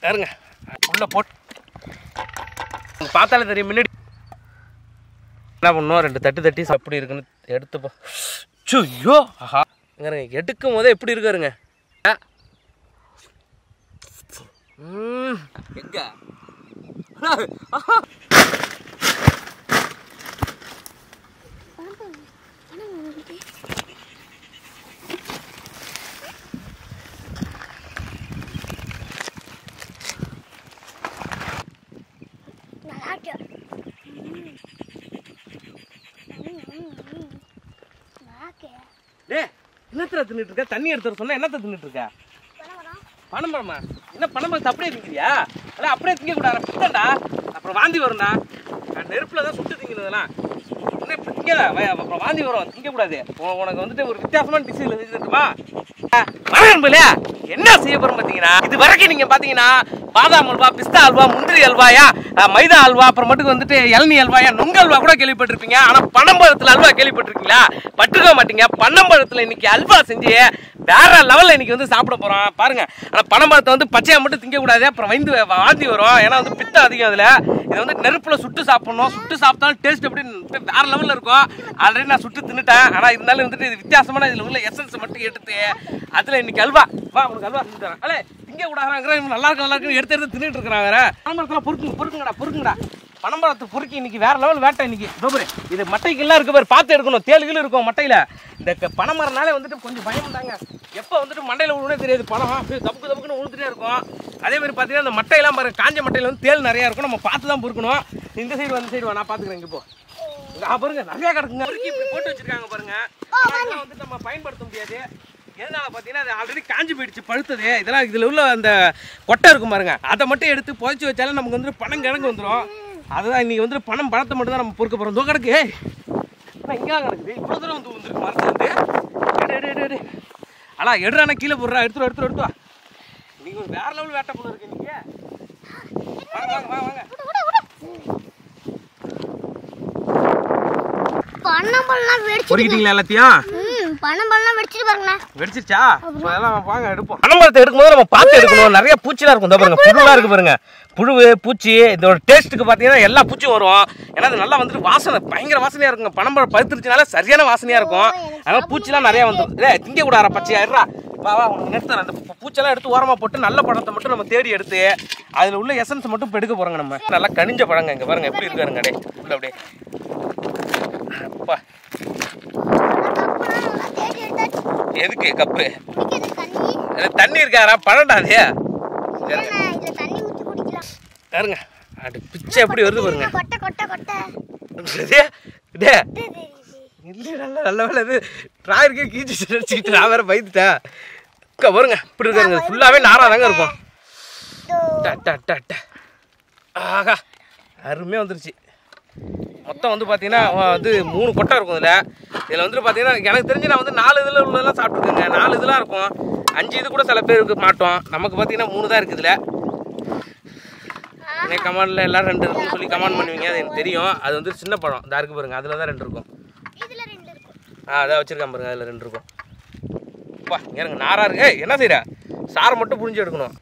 பாருங்க உள்ள போட்டு பார்த்தாலே தெரியும் முன்னாடி என்ன பண்ணுவோம். 2 தட்டு தட்டி அப்படி இருக்குன்னு எடுத்துப்போம். ஐயோ ஆஹா எடுக்கும் போதே எப்படி இருக்காருங்க. எங்க என்னத்துல தின்னுட்டு இருக்க? தண்ணி எடுத்து சொன்னா என்னத்த தின்னுட்டு இருக்க? பனம்பழமா? என்ன பனம்பழத்தை அப்படியே திங்கிறியா? அதான் அப்படியே திங்க கூடாது, பித்தண்டா, அப்புறம் வாந்தி வரும்டா. நெருப்புல தான் சுட்டு திங்கிறதெல்லாம் இன்னும் இப்படி திங்கல, அப்புறம் வாந்தி வரும், திங்க கூடாது. உனக்கு வந்துட்டு ஒரு வித்தியாசமான டிஷ் செஞ்சுட்டுமா இல்லையா? என்ன செய்ய போறோம் பாத்தீங்கன்னா, இது வரைக்கும் நீங்க பாத்தீங்கன்னா பாதாம் அல்வா, பிஸ்தா அல்வா, முந்திரி அல்வாயா, மைதா அல்வா, அப்புறம் மட்டும் வந்துட்டு இளநீ அல்வாயா, நுங்கு அல்வா கூட கேள்விப்பட்டிருப்பீங்க. ஆனா பனம்பழத்துல அல்வா கேள்விப்பட்டிருக்கீங்களா? பட்டுக்க மாட்டீங்க. பனம்பழத்துல இன்னைக்கு அல்வா செஞ்சு வேற லெவல்ல இன்னைக்கு வந்து சாப்பிட போறோம் பாருங்க. ஆனா பனம்பழத்தை வந்து பச்சையா மட்டும் திங்க கூடாது, அப்புறம் வாந்தி வரும். ஏன்னா வந்து பித்தம் அதிகம் அதுல. இதை வந்து நெருப்புல சுட்டு சாப்பிடணும். சுட்டு சாப்பிட்டாலும் டேஸ்ட் எப்படி வேற லெவல்ல இருக்கும். ஆல்ரெடி நான் சுட்டு தின்னுட்டேன். ஆனா இருந்தாலும் வந்துட்டு இது வித்தியாசமான இதுல உள்ள எசன்ஸ் மட்டும் எடுத்து அதுல இன்னைக்கு அல்வா உனக்கு அல்வா செஞ்சு தரேன். அல்ல திங்க கூடாதுங்கிற நல்லா இருக்கு எடுத்து தின்னுட்டு இருக்கிறாங்க. பனம்பழத்தெல்லாம் பொறுக்குங்கடா. பனம்பழத்தை பொறுக்கி இன்னைக்கு வேற லெவல் வேட்டை இன்னைக்கு. இது மட்டைக்கெல்லாம் இருக்கு பாரு, பார்த்து எடுக்கணும். தேளுகளும் இருக்கும் மட்டையில. இந்த பனைமரனாலே வந்துட்டு கொஞ்சம் பயம் தாங்க. எப்போ வந்துட்டு மண்டையில விழுனே தெரியாது. பணம் அப்படியே தப்புக்கு தப்புக்குன்னு விழுந்துட்டே இருக்கும். அதே மாதிரி பார்த்தீங்கன்னா அந்த மட்டையெல்லாம் பாருங்க, காஞ்ச மட்டையில வந்து தேள் நிறையா இருக்கும். நம்ம பார்த்து தான் பொறுக்கணும். இந்த சைடு வந்து சைடு நான் பார்த்துக்கிறேன். இங்கே பாருங்க நிறையா கிடக்குங்க. இப்படி போட்டு வச்சிருக்காங்க பாருங்க. அதெல்லாம் வந்துட்டு நம்ம பயன்படுத்த முடியாது. எதனால பார்த்தீங்கன்னா அது ஆல்ரெடி காஞ்சி போயிடுச்சு, பழுத்தது. இதெல்லாம் இதில் உள்ள அந்த கொட்டை இருக்கும் பாருங்க, அதை மட்டும் எடுத்து புதைச்சி வச்சாலும் நமக்கு வந்துட்டு பணம் கிழங்கு வந்துடும். அதுதான் இன்னைக்கு வந்துட்டு பழத்தை மட்டும் தான் நம்ம பொறுக்க போகிறோம். தோ கிடக்கு இங்கே கிடக்குது. இவ்வளோ தூரம் வந்து வந்துருக்கு மரத்துல இருந்து. ஆனால் எடுறானா கீழே போடுறா. எடுத்து வா. நீங்கள் ஒரு வேற லெவல் வேட்டை போல இருக்கு நீங்க. வாங்க பொறுக்கிட்டீங்களா எல்லாத்தையும்? வெடிச்சிருச்சா? வாங்க எடுப்போம். பனம்பழத்தை எடுக்கும்போது நம்ம பார்த்து எடுக்கணும். நிறைய பூச்சிலாம் இருக்கும். பாருங்க புழுலாம் இருக்கு பாருங்க. புழு பூச்சி இதோட டேஸ்ட்டுக்கு பார்த்தீங்கன்னா எல்லா பூச்சியும் வரும். ஏன்னா அது நல்லா வந்துட்டு வாசனை பயங்கர வாசனையா இருக்குங்க. பனம்பழம் பழுத்துருச்சுனால சரியான வாசனையா இருக்கும். அதனால பூச்சிலாம் நிறைய வந்துடும். திங்க கூடாத பச்சையா இருறா. வா உனக்கு நிறுத்தேன். அந்த பூச்செல்லாம் எடுத்து ஓரமாக போட்டு நல்ல பழத்தை மட்டும் நம்ம தேடி எடுத்து அதில் உள்ள எசன்ஸ் மட்டும் இப்போ எடுக்க போகிறோங்க. நம்ம நல்லா கனிஞ்ச பழங்க. இங்கே பாருங்க எப்படி இருக்காருங்க. உள்ள அப்படியே அப்பா. எதுக்கு கப்பு? தண்ணி இருக்காரா? பழம்டா அது. பாருங்க அது பிச்சை எப்படி வருது பாருங்க. நல்ல வேலை இது டிராயருக்கே கீச்சு அடிச்சுக்கிட்டு நான் வேற பயந்துட்டேன். பாருங்க இப்படி இருக்காருங்க. ஃபுல்லாவே நாரா தாங்க இருக்கும். ஆகா அருமையாக வந்துருச்சு. மொத்தம் வந்து பார்த்தீங்கன்னா வந்து 3 கொட்டை இருக்கும். இதில் வந்துட்டு பார்த்தீங்கன்னா எனக்கு தெரிஞ்சு நான் வந்து 4 இதில் உள்ளதெல்லாம் சாப்பிட்ருக்கேங்க. 4 இதெல்லாம் இருக்கும். 5 இது கூட சில பேருக்கு மாட்டோம். நமக்கு பார்த்தீங்கன்னா 3 தான் இருக்குது. இதில் இன்னைக்கு கமாண்டில் எல்லோரும் 2 இருக்குன்னு சொல்லி கமெண்ட் பண்ணுவீங்க. அது எனக்கு தெரியும். அது வந்து சின்ன பழம் தான் இருக்குது பாருங்க. அதில் தான் 2 இருக்கும். அதான் வச்சுருக்கேன் பாருங்க. அதில் 2 இருக்கும். அப்பா எனக்கு நாராக இருக்கு. என்ன செய்கிற? சாரை மட்டும் புழிஞ்சு எடுக்கணும்.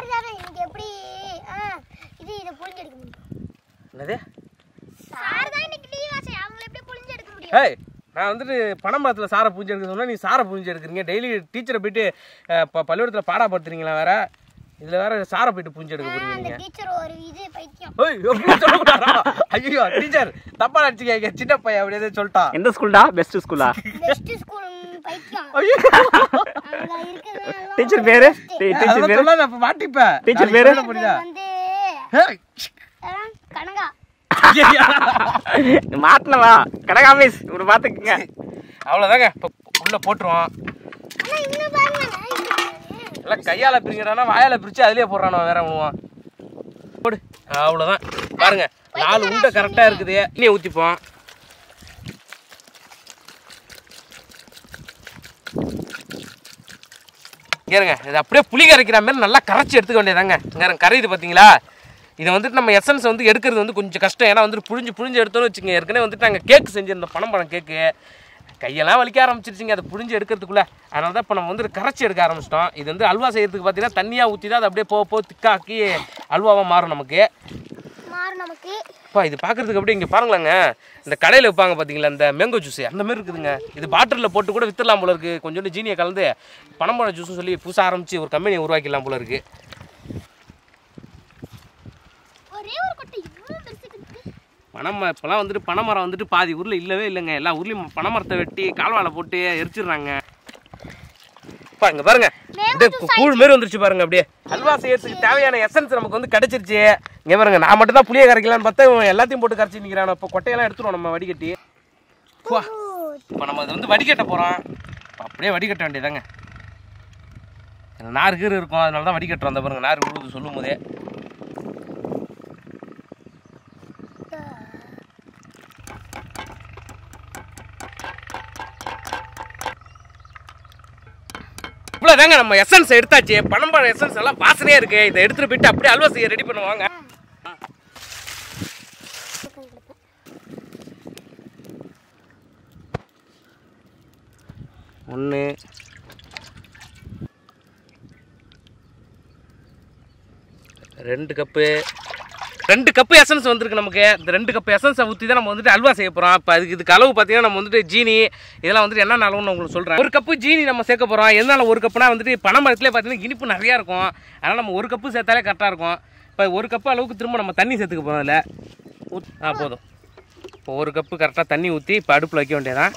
என்னது? நான் வந்துட்டு பனம்பழத்தில் சாரை புழிஞ்சு எடுக்க சொன்னால் நீ சாரை புழிஞ்சு எடுக்கிறீங்க. டெய்லி டீச்சரை போயிட்டு பள்ளிக்கூடத்தில் பாடப்படுத்துறீங்களா வேற? இதில் வேற சாரை போயிட்டு புழிஞ்சு எடுக்க போறீங்க. ஐயோ டீச்சர் தப்பா நினச்சிக்க. சின்ன பையன் அப்படியே சொல்லிட்டான். எந்த ஸ்கூல்டா? பெஸ்ட் ஸ்கூலா? டீச்சர் பேரு? டீச்சர் பேரு நான் மாட்டிப்பேன். டீச்சர் பேரு புரியுதா? மாட்டலவா கனகா மிஸ் இப்படி பார்த்துக்குங்க. அவ்வளோதாங்க. இப்போ உள்ள போட்டுருவோம். எல்லாம் கையால் பிரிக்கிறானா வாயால் பிரித்து அதிலே போடுறானோ வேற பண்ணுவான். போடு. அவ்வளோதான் பாருங்க. 4 உண்டை கரெக்டாக இருக்குது. இன்னே ஊற்றிப்போம். இங்கேருங்க இது அப்படியே புளி கரைக்கிற மாதிரி நல்லா கரைச்சி எடுத்துக்க வேண்டியதாங்க. இங்கே கரையுது பார்த்தீங்களா? இதை வந்துட்டு நம்ம எசன்ஸ் வந்து எடுக்கிறது வந்து கொஞ்சம் கஷ்டம். ஏன்னா வந்துட்டு புழிஞ்சு எடுத்தோன்னு வச்சுங்க. ஏற்கனவே வந்துட்டு நாங்கள் கேக்கு செஞ்சுருந்தோம். பனம்பழம் கேக்கு. கையெல்லாம் வலிக்க ஆரம்பிச்சிருச்சிங்க அதை புழிஞ்சு எடுக்கிறதுக்குள்ளே. அதனால தான் இப்போ நம்ம வந்து கரைச்சி எடுக்க ஆரம்பிச்சிட்டோம். இது வந்து அல்வா செய்கிறதுக்கு பார்த்தீங்கன்னா தண்ணியாக ஊற்றி தான் அது அப்படியே போக திக்காக்கி அல்வாவாக மாறும் நமக்கு. இது பார்க்குறதுக்கு அப்படியே இங்கே பாருங்களாங்க, இந்த கடையில் வைப்பாங்க பார்த்தீங்களா இந்த மேங்கோ ஜூஸ் அந்த மாதிரி இருக்குதுங்க. இது பாட்டிலில் போட்டு கூட வித்துடலாம் போல இருக்குது. கொஞ்சோண்டு ஜீனியை கலந்து பனம்பழம் ஜூஸ்னு சொல்லி புதுசாக ஆரம்பித்து ஒரு கம்பெனியை உருவாக்கிடலாம் போல இருக்குது. இப்போலாம் வந்துட்டு பனைமரம் வந்துட்டு பாதி ஊரில் இல்லவே இல்லைங்க. எல்லா ஊர்லேயும் பனைமரத்தை வெட்டி கால்வாழை போட்டு எரிச்சிடுறாங்க. இங்கே பாருங்க கூழ் மாரி வந்துருச்சு பாருங்க. அப்படியே அல்வா செய்யறதுக்கு தேவையான எசன்ஸ் நமக்கு வந்து கிடைச்சிருச்சு. இங்கே பாருங்க, நான் மட்டும் தான் புளியை கரைக்கலான்னு பார்த்தா எல்லாத்தையும் போட்டு கரைச்சி நிற்கிறான். இப்போ கொட்டையெல்லாம் எடுத்துருவோம் நம்ம வடிகட்டி. இப்போ நம்ம அது வந்து வடிகட்ட போகிறோம். அப்படியே வடிகட்ட வேண்டியதாங்க. நார் கீறு இருக்கும், அதனால தான் வடிகட்டுறோம். அந்த பாருங்க நார் விழுது சொல்லும் போதே. இவ்வளோதாங்க நம்ம எசன்ஸ் எடுத்தாச்சு. பனம்பழம் எசன்ஸ் எல்லாம் வாசனையாக இருக்கு. இதை எடுத்துகிட்டு போயிட்டு அப்படியே அல்வா செய்ய ரெடி பண்ணுவாங்க. ஒன்று 2 கப்பு எசன்ஸ் வந்துருக்கு நமக்கு. இந்த 2 கப்பு எசன்ஸை ஊற்றி தான் நம்ம வந்துட்டு அல்வா செய்ய போகிறோம். இப்போ இதுக்கு அளவு பார்த்தீங்கன்னா நம்ம வந்துட்டு ஜீனி இதெல்லாம் வந்துட்டு என்னென்ன அளவுன்னு உங்களுக்கு சொல்கிறேன். 1 கப்பு ஜீனி நம்ம சேர்க்க போகிறோம். எதனால 1 கப்புனா வந்துட்டு பனைமரத்துலேயே பார்த்தீங்கன்னா இனிப்பு நிறையா இருக்கும். அதனால் நம்ம 1 கப்பு சேர்த்தாலே கரெக்டாக இருக்கும். இப்போ 1 கப்பு அளவுக்கு திரும்ப நம்ம தண்ணி சேர்த்துக்க போகிறோம். அதில் போதும். இப்போ 1 கப்பு கரெக்டாக தண்ணி ஊற்றி இப்போ அடுப்பில் வைக்க வேண்டியதான்.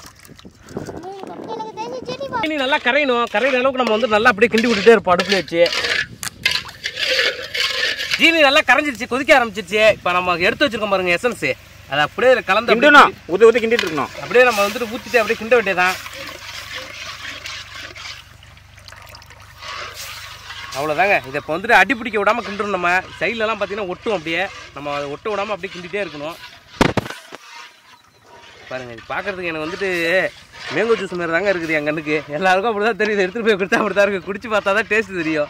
ஜீனி நல்லா கரையணும். கரையிற அளவுக்கு நம்ம வந்து நல்லா அப்படியே கிண்டி விட்டுட்டே இருப்போம் அடுப்பில் வச்சு. ஜீனி நல்லா கரைஞ்சிருச்சு, கொதிக்க ஆரம்பிச்சிருச்சு. இப்போ நம்ம எடுத்து வச்சிருக்கோம் பாருங்க எசன்ஸ், அதை அப்படியே கலந்து ஊற்றி கிண்டிட்டு இருக்கணும். அப்படியே நம்ம வந்துட்டு ஊற்றிட்டு அப்படியே கிண்ட வேண்டியதான். அவ்வளோதாங்க. இதை இப்போ வந்துட்டு அடி பிடிக்க விடாமல் கிண்டுறோம். நம்ம சைட்லலாம் பார்த்தீங்கன்னா ஒட்டும், அப்படியே நம்ம அதை ஒட்ட விடாமல் அப்படியே கிண்டிகிட்டே இருக்கணும். பாருங்கள், இது பார்க்குறதுக்கு எனக்கு வந்துட்டு மேங்கோ ஜூஸ் மாதிரி தாங்க இருக்குது. என் கண்ணுக்கு எல்லாருக்கும் அப்படி தான் தெரியுது. எடுத்துகிட்டு போய் கொடுத்தா அப்படி தான் இருக்குது. குடிச்சு பார்த்தா தான் டேஸ்ட் தெரியும்.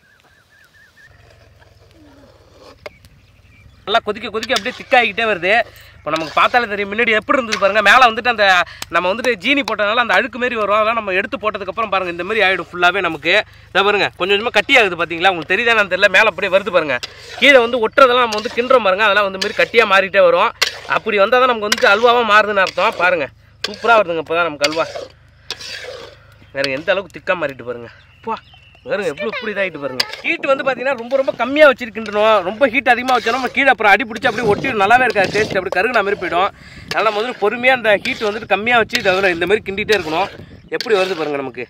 நல்லா கொதிக்க அப்படியே திக்காகிட்டே வருது. இப்போ நமக்கு பார்த்தாலே தெரியும் முன்னாடி எப்படி இருந்தது பாருங்கள். மேலே வந்துட்டு அந்த நம்ம வந்துட்டு ஜீனி போட்டதுனால அந்த அழுக்கு மாரி வரும். அதெல்லாம் நம்ம எடுத்து போட்டதுக்கப்புறம் பாருங்கள் இந்த மாதிரி ஆகிடும் ஃபுல்லாகவே நமக்கு. இதை பாருங்கள் கொஞ்சம் கொஞ்சமாக கட்டி ஆகுது பார்த்தீங்களா, உங்களுக்கு தெரியுதா நான் தெரியல. மேலே அப்படியே வருது பாருங்கள். கீழே வந்து ஒட்டுறதெல்லாம் நம்ம வந்து கிண்டுறோம் பாருங்கள். அதெல்லாம் வந்து மாதிரி கட்டியாக மாறிட்டே வரும். அப்படி வந்தால் தான் நமக்கு வந்துட்டு அல்வாவாக மாறுதுன்னு அர்த்தம். பாருங்கள் சூப்பராக வருதுங்க இப்போ தான் நமக்கு அல்வா. வேறு எந்த அளவுக்கு திக்காக மாறிட்டு பாருங்கள். அப்பா பாருங்க எப்படி இதாகிட்டு பாருங்க. ஹீட் வந்து பார்த்தீங்கன்னா ரொம்ப கம்மியாக வச்சிருக்கின்றோம். ரொம்ப ஹீட் அதிகமாக வச்சோம் நம்ம கீழே அப்புறம் அடி பிடிச்சி அப்படியே ஒட்டி நல்லாவே இருக்காது. டேஸ்ட் அப்படி கருகுன மாதிரி போயிடும். அதனால் நம்ம வந்து பொறுமையாக அந்த ஹீட் வந்துட்டு கம்மியாக வச்சு இந்த மாதிரி கிண்டிகிட்டே இருக்கணும். எப்படி வருது பாருங்கள் நமக்கு.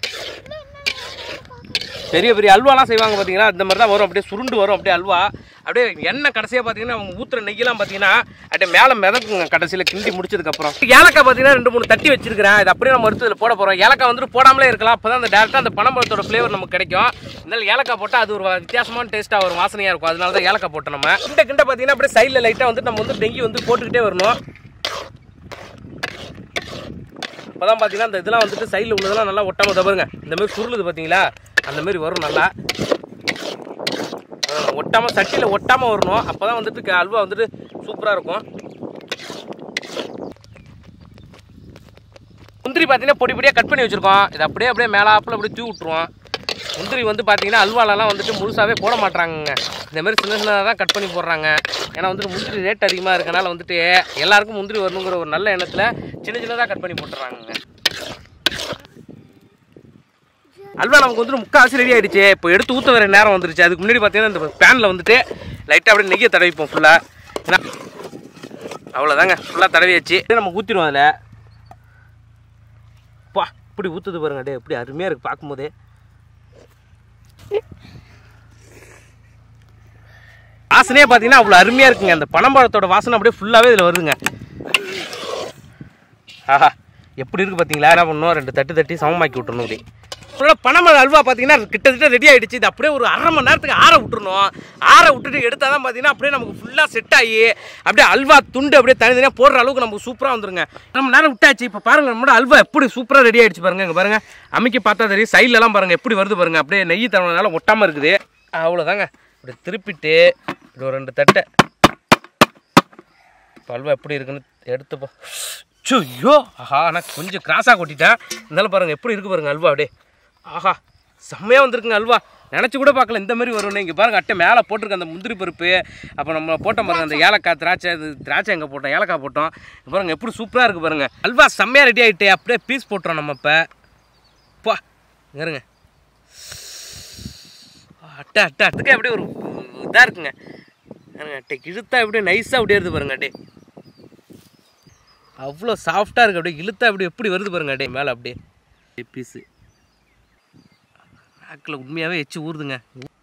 பெரிய அல்வாலாம் செய்வாங்க பார்த்தீங்கன்னா இந்த மாதிரி தான் வரும். அப்படியே சுருண்டு வரும் அப்படியே அல்வா. அப்படியே எண்ணெய் கடைசியாக பார்த்தீங்கன்னா அவங்க ஊற்றுற நெய்யெல்லாம் பார்த்தீங்கன்னா அப்படியே மேலே மிதக்குங்க கடைசியில் கிண்டி முடிச்சதுக்கப்புறம். ஏலக்காய் பார்த்தீங்கன்னா 2-3 தட்டி வச்சிருக்கிறேன். இது அப்படியே நம்ம எடுத்து இதில் போட போகிறோம். ஏலக்காய் வந்துட்டு போடாமலே இருக்கலாம். அப்போ தான் அந்த டேரெக்டாக அந்த பனம்பழத்தோட ஃப்ளேவர் நமக்கு கிடைக்கும். இருந்தாலும் ஏலக்காய் போட்டால் அது ஒரு வித்தியாசமான டேஸ்ட்டாக வரும், வாசனையாக இருக்கும். அதனால தான் ஏலக்காய் போட்டோம். நம்ம கிண்ட பார்த்தீங்கன்னா அப்படியே சைடில் லைட்டாக வந்து நம்ம வந்து நெய் வந்து போட்டுக்கிட்டே வரணும். இப்போ தான் பார்த்தீங்கன்னா இந்த இதெல்லாம் வந்துட்டு சைடில் உள்ளதெல்லாம் நல்லா ஒட்டாமல் தவறுங்க. இந்த மாதிரி சுருளுது பார்த்தீங்களா, அந்த மாதிரி வரும். நல்லா ஒட்டாமல் சட்டியில் ஒட்டாமல் வரணும். அப்போ தான் வந்துட்டு அல்வா வந்துட்டு சூப்பராக இருக்கும். முந்திரி பார்த்தீங்கன்னா பொடியாக கட் பண்ணி வச்சுருக்கோம். இதை அப்படியே மேலாப்பில் அப்படியே தூவி விட்ருவோம். முந்திரி வந்து பார்த்தீங்கன்னா அல்வாலெலாம் வந்துட்டு முழுசாகவே போட மாட்டாங்க. இந்த மாதிரி சின்னதாக தான் கட் பண்ணி போடுறாங்க. ஏன்னா வந்துட்டு முந்திரி ரேட் அதிகமாக இருக்கனால வந்துட்டு எல்லாருக்கும் முந்திரி வரணுங்கிற ஒரு நல்ல எண்ணத்தில் சின்னதாக கட் பண்ணி போட்டுறாங்க. அல்வா நமக்கு வந்துட்டு முக்கால்வாசி ரெடி ஆகிடுச்சு. இப்போ எடுத்து ஊற்ற வர நேரம் வந்துருச்சு. அதுக்கு முன்னாடி பார்த்தீங்கன்னா இந்த பேனில் வந்துட்டு லைட்டாக அப்படியே நெய்யை தடவிப்போம் ஃபுல்லாக. ஏன்னா அவ்வளோதாங்க, ஃபுல்லாக தடவியாச்சு. நம்ம ஊற்றிடுவோம் அதில். பா இப்படி ஊற்றுது பாருங்க, டே எப்படி அருமையாக இருக்குது பார்க்கும்போதே. வாசனையே பார்த்தீங்கன்னா அவ்வளோ அருமையாக இருக்குங்க. அந்த பனம்பழத்தோட வாசனை அப்படியே ஃபுல்லாகவே இதில் வருதுங்க. ஆஹா எப்படி இருக்குது பார்த்தீங்களா. என்ன பண்ணணும், 2 தட்டு சமமாக்கி விட்டுறணும். அப்படி ஃபுல்லாக பனம்பழம் அல்வா பார்த்தீங்கன்னா கிட்டத்தட்ட ரெடி ஆகிடுச்சு. இது அப்படியே ஒரு 1/2 மணி நேரத்துக்கு ஆற விட்டுறணும். ஆற விட்டுட்டு எடுத்தால் தான் பார்த்தீங்கன்னா அப்படியே நமக்கு ஃபுல்லாக செட் ஆகி அப்படியே அல்வா துண்டு அப்படியே தனித்தனியாக போடுற அளவுக்கு நமக்கு சூப்பராக வந்துருங்க. 1/2 மணி நேரம் விட்டாச்சு. இப்போ பாருங்கள் நம்மளோட அல்வா எப்படி சூப்பராக ரெடி ஆகிடுச்சு பாருங்கள். இங்கே பாருங்கள் அமைக்க பார்த்தா தெரியும். சைட்லலாம் பாருங்கள் எப்படி வருது பாருங்கள். அப்படியே நெய் தவறனால ஒட்டாமல் இருக்குது. அவ்வளோதாங்க. இப்படி திருப்பிட்டு இப்படி ஒரு 2 தட்டை இப்போ அல்வா எப்படி இருக்குன்னு எடுத்துப்போம். ஐயோ ஆஹா நான் கொஞ்சம் கிராஸாக கொட்டிட்டேன். இருந்தாலும் பாருங்கள் எப்படி இருக்குது பாருங்கள் அல்வா அப்படியே. ஆஹா செம்மையாக வந்திருக்குங்க அல்வா. நினச்சி கூட பார்க்கல இந்த மாதிரி வரும்னு. இங்கே பாருங்கள் அட்டை மேலே போட்டிருக்க அந்த முந்திரி பருப்பு, அப்போ நம்ம போட்டோம் பாருங்கள் அந்த ஏலக்காய் திராட்சை எங்கே போட்டோம், ஏலக்காய் போட்டோம். பாருங்கள் எப்படி சூப்பராக இருக்குது பாருங்கள். அல்வா செம்மையாக ரெடி ஆகிட்டு அப்படியே பீஸ் போட்டுறோம் நம்ம. இப்போ பா இருங்க அட்டை அதுக்கே அப்படியே ஒரு இதாக இருக்குங்க. அட்டை இழுத்தா அப்படியே நைஸாக அப்படியே வருது பாருங்க. அட்டே அவ்வளோ சாஃப்டாக இருக்குது. அப்படியே இழுத்தா அப்படி எப்படி வருது பாருங்க. அட்டே மேலே அப்படியே பீஸு நாக்கில் உண்மையாகவே எச்சு ஊறுதுங்க.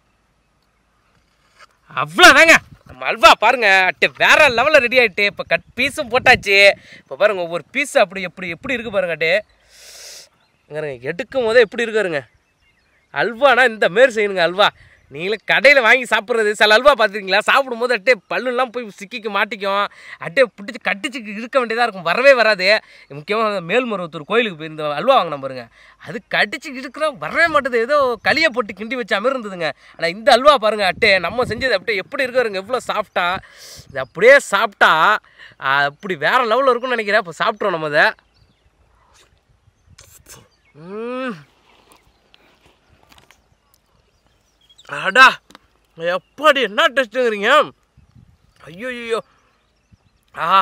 அவ்வளோதாங்க நம்ம அல்வா பாருங்க. அட்டை வேற லெவலில் ரெடி ஆகிட்டு இப்போ கட் பீஸும் போட்டாச்சு. இப்போ பாருங்க ஒவ்வொரு பீஸு அப்படி எப்படி இருக்குது பாருங்க. அட்டே எடுக்கும் போதே எப்படி இருக்காருங்க. அல்வானா இந்த மாரி செய்யணுங்க. அல்வா நீங்களே கடையில் வாங்கி சாப்பிட்றது சில அல்வா பார்த்துருக்கீங்களா, சாப்பிடும்போது அட்டே பல்லுலாம் போய் சிக்கிக்கு மாட்டிக்கும், அட்டே பிடிச்சி கட்டிச்சு இருக்க வேண்டியதாக இருக்கும், வரவே வராது. முக்கியமாக மேல்மருவத்தூர் கோயிலுக்கு போய் இந்த அல்வா வாங்கின பாருங்க, அது கடிச்சு இருக்கிறோம் வரவே மாட்டுது. ஏதோ களியை போட்டு கிண்டி வச்ச மாதிரி இருந்ததுங்க. ஆனால் இந்த அல்வா பாருங்கள் அட்டே நம்ம செஞ்சது அப்படியே எப்படி இருக்காருங்க எவ்வளோ சாஃப்டாக. இது அப்படியே சாப்பிட்டா அப்படி வேறு லெவலில் இருக்குன்னு நினைக்கிறேன். இப்போ சாப்பிட்றோம் நம்ம அதை. அடா எப்படி என்ன டெஸ்ட்டுங்கிறீங்க. ஐயோ ஐயோ ஆ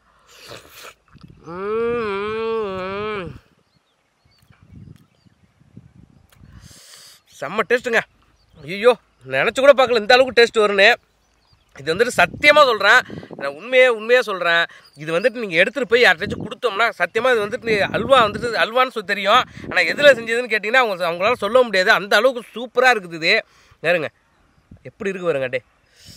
செம்ம டேஸ்ட்டுங்க. ஐயோ நினச்சி கூட பார்க்கல இந்த அளவுக்கு டேஸ்ட் வரும்னு. இது வந்துட்டு சத்தியமாக சொல்கிறேன், நான் உண்மையாக சொல்கிறேன். இது வந்துட்டு நீங்கள் எடுத்துகிட்டு போய் யார்ட்டாச்சும் கொடுத்தோம்னா சத்தியமாக இது வந்துட்டு அல்வா வந்துட்டு அல்வான்னு சொல்லி தெரியும். ஆனால் எதில் செஞ்சதுன்னு கேட்டிங்கன்னா அவங்களால சொல்ல முடியாது. அந்த அளவுக்கு சூப்பராக இருக்குது இது. யாருங்க எப்படி இருக்கு பாருங்க. அட்டே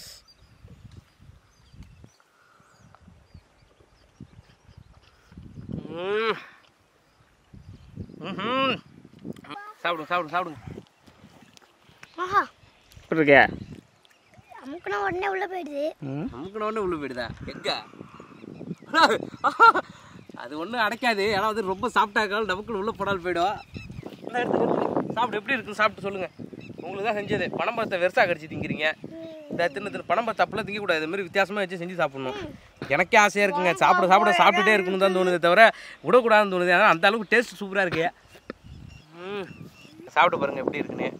சாப்பிடுங்க. எப்படி இருக்க? அமுக்குன உடனே உள்ள போயிடுதா? எங்க அது ஒன்றும் அடைக்காது. ஏன்னா வந்து ரொம்ப சாப்பிட்டாக்காலும் நமக்கு உள்ள போடால் போயிடும். சாப்பிடு எப்படி இருக்குன்னு சாப்பிட்டு சொல்லுங்கள். உங்களுக்கு தான் செஞ்சது. பனம்பழத்தை வெறுசா கடிச்சு திங்கிறீங்க. இந்த தின்னு பனம்பழத்தை அப்பெல்லாம் திங்கக்கூடாது. இது மாதிரி வித்தியாசமாக வச்சு செஞ்சு சாப்பிட்ணும். எனக்கே ஆசையாக இருக்குங்க. சாப்பிட்டுட்டே இருக்கணும் தான் தோணுதே தவிர விடக்கூடாதுன்னு தோணுது. ஆனால் அந்த அளவுக்கு டேஸ்ட் சூப்பராக இருக்கு. சாப்பிட்டு பாருங்கள் எப்படி இருக்குன்னு.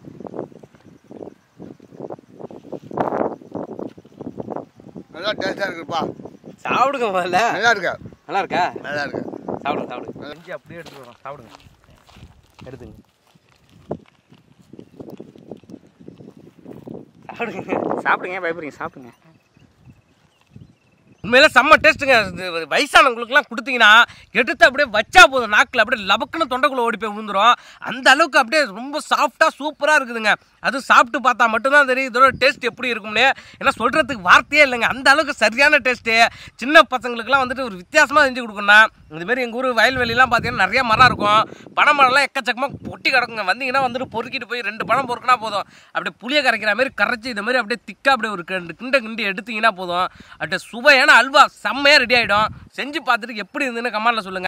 நல்லா டேஸ்டாக இருக்குப்பா. சாப்பிடுங்க முதல்ல. நல்லா இருக்கா? சாப்பிடுங்க. செஞ்சு அப்படியே எடுத்துட்டு வரோம். சாப்பிடுங்க. சாப்பிடுங்க பயப்படுறீங்க சாப்பிடுங்க. உண்மையில செம்ம டேஸ்ட்டுங்க. வயசானவங்களுக்குலாம் கொடுத்தீங்கன்னா எடுத்து அப்படியே வச்சா போதும், நாக்கில் அப்படியே லபக்குன்னு தொண்டைக்குள்ளே ஓடி போய் விழுந்துடும். அந்த அளவுக்கு அப்படியே ரொம்ப சாஃப்டாக சூப்பராக இருக்குதுங்க. அது சாப்பிட்டு பார்த்தா மட்டும்தான் தெரியும் இதோட டேஸ்ட் எப்படி இருக்கும்னு. ஏன்னா சொல்கிறதுக்கு வார்த்தையே இல்லைங்க. அந்த அளவுக்கு சரியான டேஸ்ட்டு. சின்ன பசங்களுக்குலாம் வந்துட்டு ஒரு வித்தியாசமாக செஞ்சு கொடுக்கணும். இதுமாரி எங்கள் ஊர் வயல்வெளிலாம் பார்த்தீங்கன்னா நிறைய மரம் இருக்கும். பனைமரம்லாம் எக்கச்சக்கமாக பொட்டி கிடக்குங்க. வந்தீங்கன்னா வந்துட்டு பொறுக்கிட்டு போய் 2 பழம் பொறுக்கினா போதும். அப்படியே புளியை கரைக்கிற மாதிரி கரைச்சி இது மாதிரி அப்படியே திக்காக அப்படியே ஒரு கிண்டி எடுத்தீங்கன்னா போதும். அப்படியே சுவையான அல்வா செம்மையாக ரெடி ஆகிடும். செஞ்சு பார்த்துட்டு எப்படி இருந்துன்னு கமெண்ட்டில் சொல்லுங்கள்.